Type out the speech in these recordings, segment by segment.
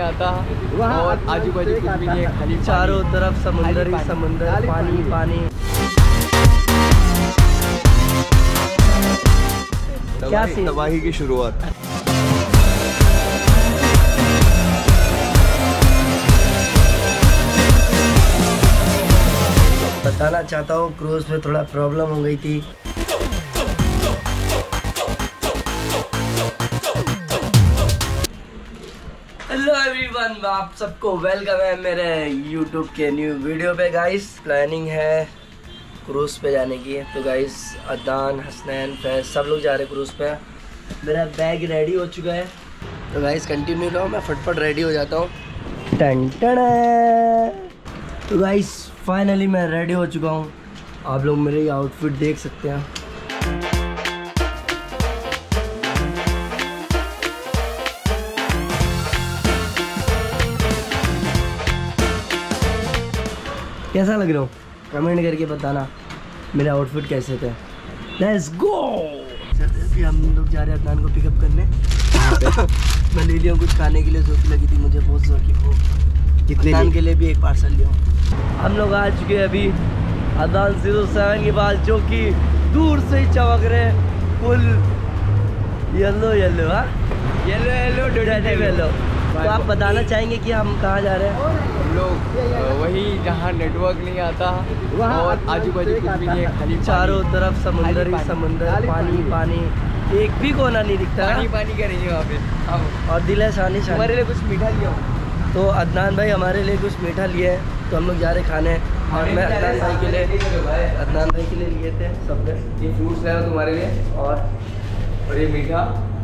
आता और आजू बाजू कुछ भी नहीं है, खाली चारों तरफ समुंदर ही समुंदर, पानी पानी। क्या सीन? तबाही की शुरुआत। बताना चाहता हूँ क्रूज में थोड़ा प्रॉब्लम हो गई थी। हेलो एवरीवन, आप सबको वेलकम है मेरे यूट्यूब के न्यू वीडियो पे। गाइस प्लानिंग है क्रूज पे जाने की, तो गाइस अदनान, हसनैन, फैज सब लोग जा रहे हैं क्रूज पे। मेरा बैग रेडी हो चुका है, तो गाइस कंटिन्यू रहो, मैं फटफट रेडी हो जाता हूँ। टन टन। तो गाइस फाइनली मैं रेडी हो चुका हूँ। आप लोग मेरी आउटफिट देख सकते हैं। कैसा लग रहा हूँ कमेंट करके बताना, मेरे आउटफिट कैसे थे। Let's go. अभी हम लोग जा रहे हैं अदनान को पिकअप करने। मैं ले लिया हूँ कुछ खाने के लिए, जो लगी थी मुझे बहुत जोर की भूख। अदनान के लिए भी एक पार्सल लिया हूँ। हम लोग आ चुके हैं अभी अदनान 07 के पास, जो कि दूर से ही चमक रहे फुल येलो येलो। हाँ येलो येलो डोडेटिव येलो। तो आप बताना चाहेंगे कि हम कहाँ जा रहे हैं? हम लोग वही जहाँ नेटवर्क नहीं आता और आजू बाजू कुछ भी नहीं है, खाली चारों तरफ समुंदर ही समुंदर, पानी पानी, एक भी कोना नहीं दिखता। पानी पानी करेंगे वहाँ पे हम। और दिल है शानी शानी। हमारे लिए कुछ मीठा लिया हो। तो अदनान भाई हमारे लिए कुछ मीठा लिए है, तो हम लोग जा रहे खाने। और मैं अदनान भाई के लिए लिए थे सब। ये फ्रूट्स लाया तुम्हारे लिए, और ये मीठा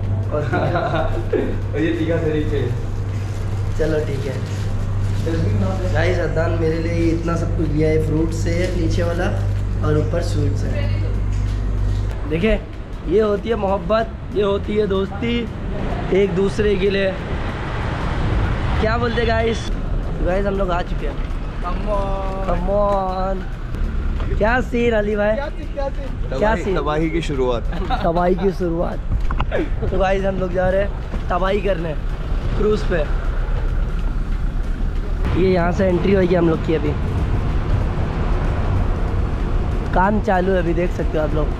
और ये तीखा शरीफे। चलो ठीक है गाइस, अदनान मेरे लिए इतना सब कुछ लिया है। फ्रूट से नीचे वाला और ऊपर स्वीट्स है। देखिए ये होती है मोहब्बत, ये होती है दोस्ती एक दूसरे के लिए। क्या बोलते गाइस? गाइस हम लोग आ चुके हैं। Come on. क्या सीन अली भाई? क्या सीन? तबाही की शुरुआत। तबाही की शुरुआत। तो गाइस हम लोग जा रहे हैं तबाही करने क्रूज पे। ये यहाँ से एंट्री होगी हम लोग की। अभी काम चालू है, अभी देख सकते हो आप लोग।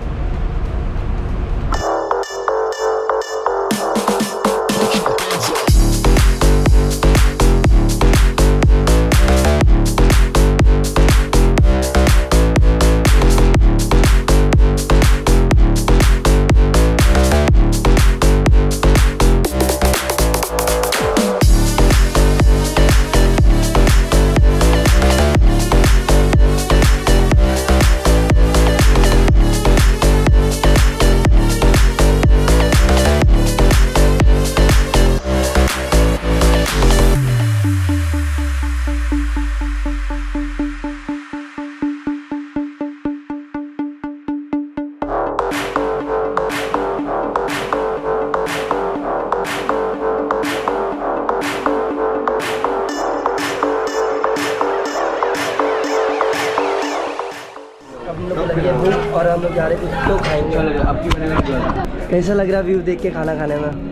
और हम लोग जा रहे कुछ तो खाएंगे। कैसा लग रहा व्यू देख के खाना खाने में?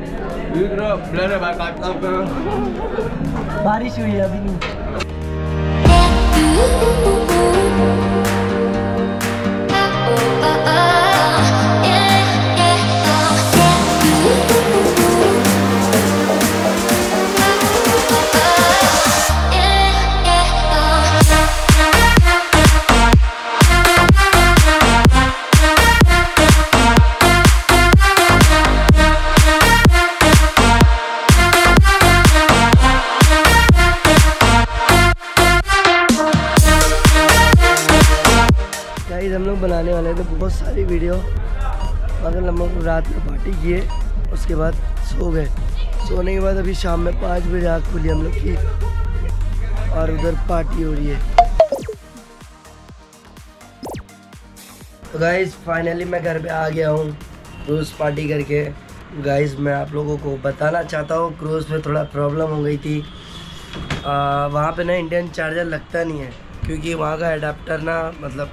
बारिश हुई है अभी नहीं। हम लोग बनाने वाले थे बहुत सारी वीडियो, मगर हम लोग रात में पार्टी किए, उसके बाद सो गए। सोने के बाद अभी शाम में 5 बजे आँख खुली हम लोग की, और उधर पार्टी हो रही है। तो गाइस फाइनली मैं घर पे आ गया हूँ क्रूज़ पार्टी करके। गाइस मैं आप लोगों को बताना चाहता हूँ क्रूज़ में थोड़ा प्रॉब्लम हो गई थी। वहाँ पे ना इंडियन चार्जर लगता नहीं है, क्योंकि वहाँ का एडाप्टर ना, मतलब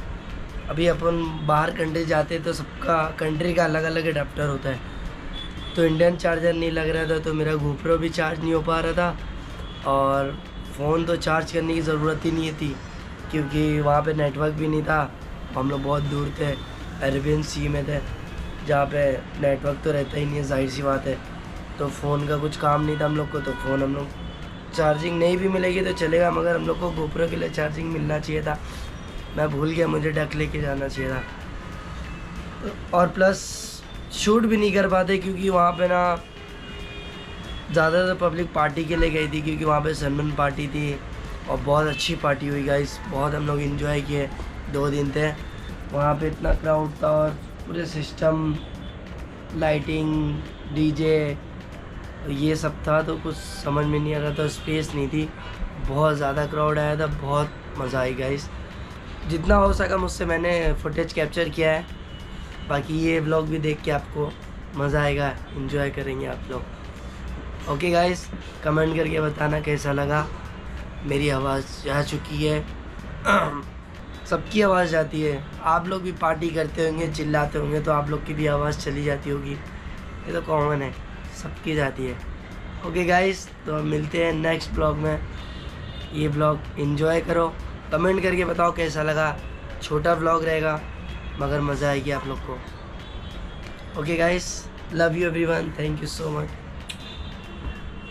अभी अपन बाहर कंट्री जाते तो सबका कंट्री का अलग अलग एडाप्टर होता है। तो इंडियन चार्जर नहीं लग रहा था, तो मेरा GoPro भी चार्ज नहीं हो पा रहा था। और फ़ोन तो चार्ज करने की ज़रूरत ही नहीं थी क्योंकि वहाँ पे नेटवर्क भी नहीं था। हम लोग बहुत दूर थे, अरेबियन सी में थे जहाँ पे नेटवर्क तो रहता ही नहीं है, जाहिर सी बात है। तो फ़ोन का कुछ काम नहीं था हम लोग को, तो फ़ोन हम लोग चार्जिंग नहीं भी मिलेगी तो चलेगा, मगर हम लोग को GoPro के लिए चार्जिंग मिलना चाहिए था। मैं भूल गया, मुझे डक लेके जाना चाहिए था। और प्लस शूट भी नहीं कर पाते क्योंकि वहाँ पे ना ज़्यादातर पब्लिक पार्टी के लिए गई थी, क्योंकि वहाँ पे सनबर्न पार्टी थी और बहुत अच्छी पार्टी हुई गाइस। बहुत हम लोग इन्जॉय किए, 2 दिन थे वहाँ पे। इतना क्राउड था और पूरे सिस्टम, लाइटिंग, डीजे, ये सब था, तो कुछ समझ में नहीं आ रहा था, स्पेस नहीं थी। बहुत ज़्यादा क्राउड आया था, बहुत मज़ा आई गाइस। जितना हो सका मुझसे मैंने फुटेज कैप्चर किया है। बाकी ये व्लॉग भी देख के आपको मज़ा आएगा, एंजॉय करेंगे आप लोग। ओके गाइस, कमेंट करके बताना कैसा लगा। मेरी आवाज़ जा चुकी है, सबकी आवाज़ जाती है। आप लोग भी पार्टी करते होंगे, चिल्लाते होंगे, तो आप लोग की भी आवाज़ चली जाती होगी, ये तो कॉमन है, सबकी जाती है। ओके गाइस, तो हम मिलते हैं नेक्स्ट ब्लॉग में। ये ब्लॉग एंजॉय करो, कमेंट करके बताओ कैसा लगा। छोटा ब्लॉग रहेगा मगर मज़ा आएगी आप लोग को। Okay guys, love you everyone, thank you so much.